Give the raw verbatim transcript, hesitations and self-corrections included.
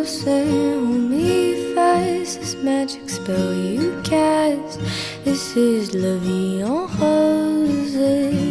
closer, hold me fast. This magic spell you cast, this is la vie en rose.